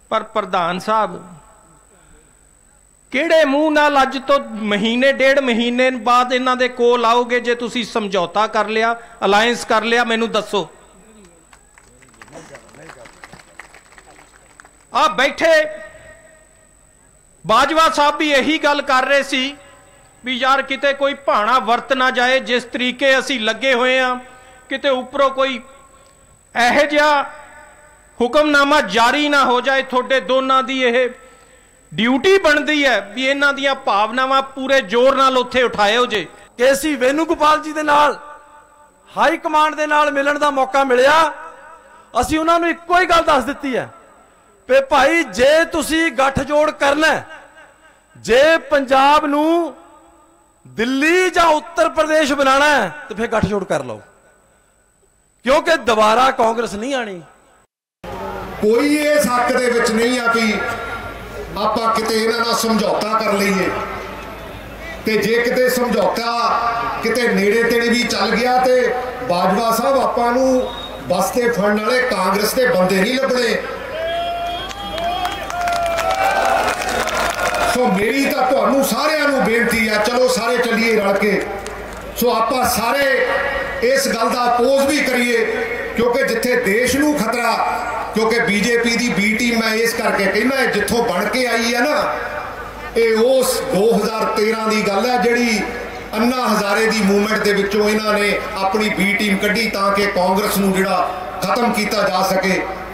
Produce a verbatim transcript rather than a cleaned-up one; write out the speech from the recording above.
पर प्रधान साहब किहड़े मूँह नाल अज तो महीने डेढ़ महीने बाद इन्हां दे कोल आओगे जे तुसीं समझौता कर लिया, अलायंस कर लिया? मैनूं दसो। आ बैठे बाजवा साहब भी यही गल कर रहे सी भी यार किते कोई भाना वरत ना जाए, जिस तरीके असीं लगे हुए हैं किते उपरों कोई इहो जिहा हुक्मनामा जारी ना हो जाए। थोड़े दोनों की यह ड्यूटी बनती है भी इन्हां दीयां भावनावां पूरे जोर नाल उत्थे उठाए जे। केसी वेणुगोपाल जी दे नाल हाई कमांड दे नाल मिलण दा मौका मिलिया, असीं उन्हां नूं इक्को ही गल दस दित्ती है भी भाई जे तुसीं गठजोड़ करना, जे पंजाब नूं दिल्ली जां उत्तर प्रदेश बनाना है तो फिर गठजोड़ कर लो, क्योंकि दोबारा कांग्रेस नहीं आनी। कोई इस हक दे विच नहीं आ कि आपां किते इन्हां नाल समझौता कर लईए, ते जे किते समझौता किते नेड़े तेड़े भी चल गया ते बाजवा साहब आपां नूं बस ते फड़न वाले कांग्रेस दे बंदे नहीं लभणे। सो मेरी तां तुहानूं सारिआं नूं बेनती है, चलो सारे चलीए रल के। सो आपां सारे इस गल दा अपोज भी करिए, क्योंकि जिथे देश नूं खतरा, क्योंकि बीजेपी की बी टीम मैं इस करके कहना जिथों बन के आई है ना, ये उस दो हज़ार तेरह की गल है जिहड़ी अन्ना हजारे की मूवमेंट के विचों इन्हां ने अपनी बी टीम कढ़ी ताकि कांग्रेस नूं जिहड़ा खत्म किया जा सके।